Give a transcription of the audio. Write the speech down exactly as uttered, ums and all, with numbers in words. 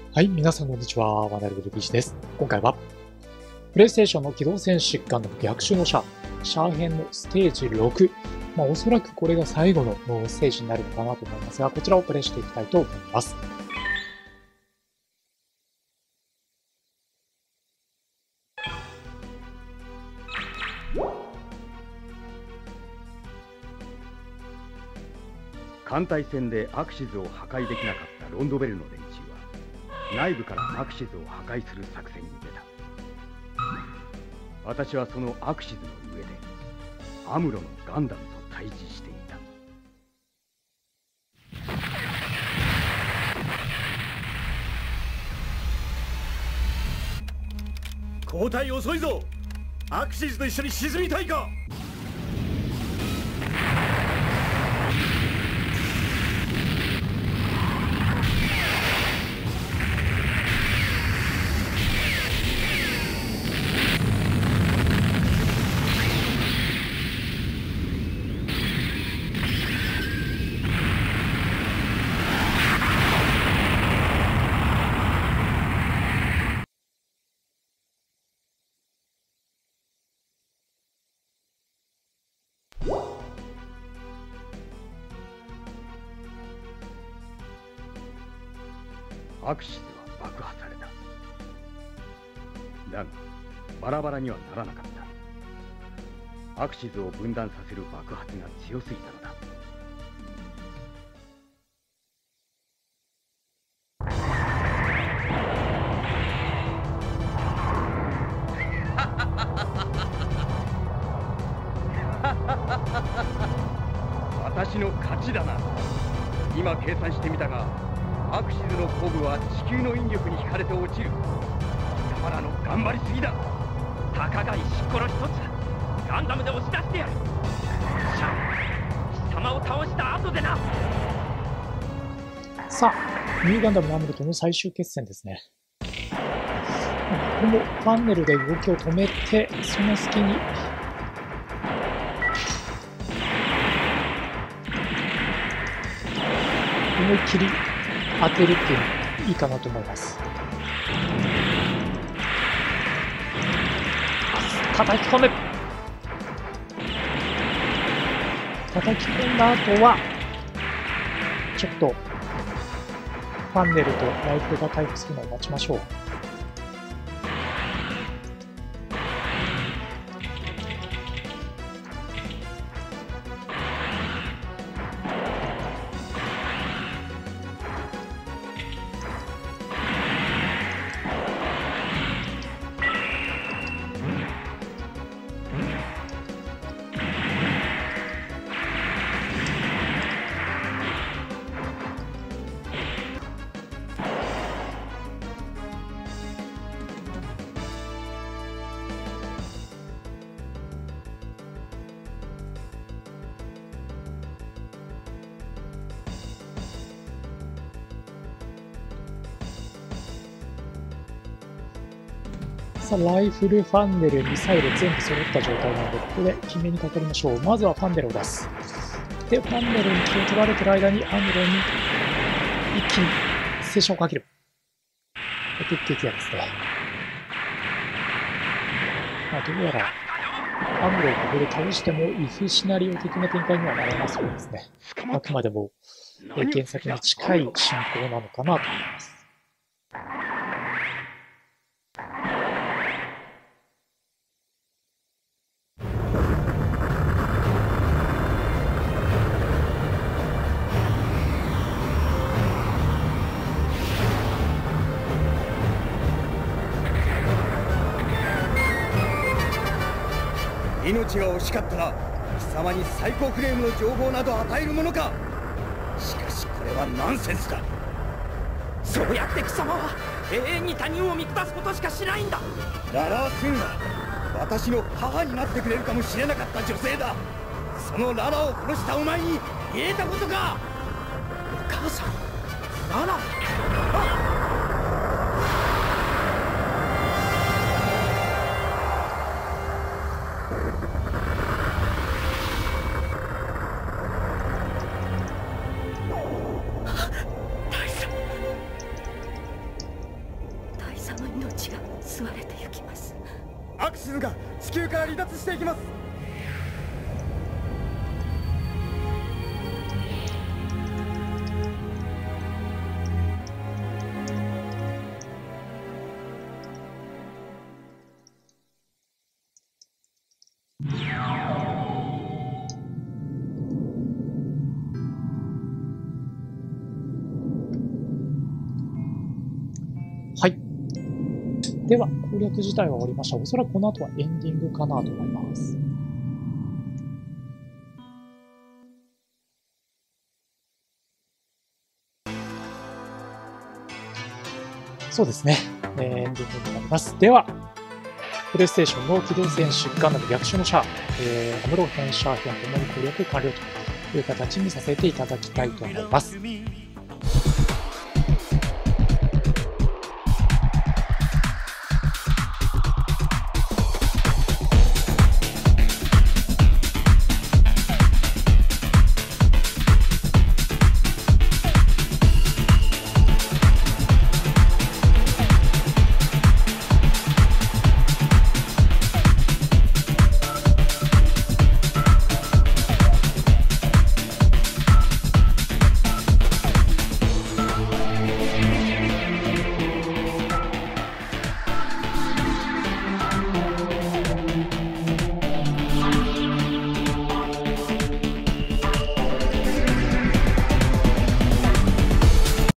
はい、皆さんこんにちは。ワナルブルビーチです。今回は、プレイステーションの機動戦士ガンダム逆襲のシャア、シャア編のステージろく。まあ、おそらくこれが最後のステージになるのかなと思いますが、こちらをプレイしていきたいと思います。 艦隊戦でアクシズを破壊できなかったロンドベルの連中は内部からアクシズを破壊する作戦に出た。私はそのアクシズの上でアムロのガンダムと対峙していた。 交代遅いぞ。アクシズと一緒に沈みたいか。 アクシズは爆破された。だがバラバラにはならなかった。アクシズを分断させる爆発が強すぎたのだ。私の勝ちだな。今計算してみたが、アクシズのコブは地球の引力に引かれて落ちる。貴様らの頑張りすぎだ。 たかが石ころ一つガンダムで押し出してやる。シャア、貴様を倒した後でな。 さあ、ニューガンダムのアムロとの最終決戦ですね。これもパネルで動きを止めて、その隙に思いっきり当てるっていうのいいかなと思います。叩き込め叩き込んだ後はちょっとファンネルとライフルが回復するのを待ちましょう。さあ、ライフル、ファンネル、ミサイル全部揃った状態なので、ここで決めにかかりましょう。まずはファンネルを出す。で、ファンネルに気を取られている間にアムロに一気にセッションをかける。鉄撃矢ですね。まあ、どうやらアムロをここで倒してもイフシナリオ的な展開にはならなそうですね。あくまでも原作に近い進行なのかなと思います。 命が惜しかったら貴様に最高フレームの情報など与えるものか。しかしこれはナンセンスだ。 そうやって貴様は永遠に他人を見下すことしかしないんだ。 ララー・スンは私の母になってくれるかもしれなかった女性だ。そのララを殺したお前に言えたことか。 お母さん、ララ。あっ、 シズが地球から離脱していきます。 はい。では、攻略自体は終わりました。おそらくこの後はエンディングかなと思います。そうですね。えー、エンディングになります。では、プレイステーションの機動戦士ガンダム逆襲のシャア、えー、アムロ編、シャア編ともに攻略完了という形にさせていただきたいと思います。